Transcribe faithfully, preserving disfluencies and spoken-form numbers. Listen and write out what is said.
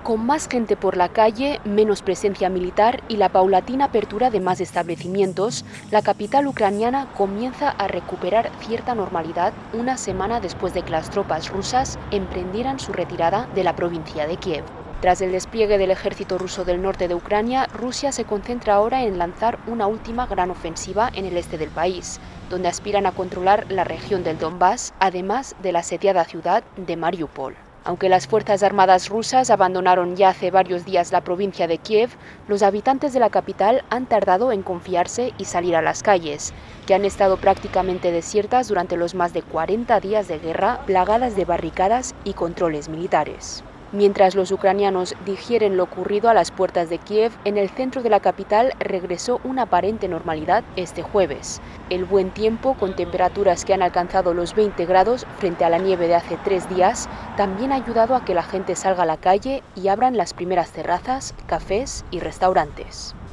Con más gente por la calle, menos presencia militar y la paulatina apertura de más establecimientos, la capital ucraniana comienza a recuperar cierta normalidad una semana después de que las tropas rusas emprendieran su retirada de la provincia de Kiev. Tras el despliegue del ejército ruso del norte de Ucrania, Rusia se concentra ahora en lanzar una última gran ofensiva en el este del país, donde aspiran a controlar la región del Donbass, además de la asediada ciudad de Mariupol. Aunque las Fuerzas Armadas rusas abandonaron ya hace varios días la provincia de Kiev, los habitantes de la capital han tardado en confiarse y salir a las calles, que han estado prácticamente desiertas durante los más de cuarenta días de guerra, plagadas de barricadas y controles militares. Mientras los ucranianos digieren lo ocurrido a las puertas de Kiev, en el centro de la capital regresó una aparente normalidad este jueves. El buen tiempo, con temperaturas que han alcanzado los veinte grados frente a la nieve de hace tres días, también ha ayudado a que la gente salga a la calle y abran las primeras terrazas, cafés y restaurantes.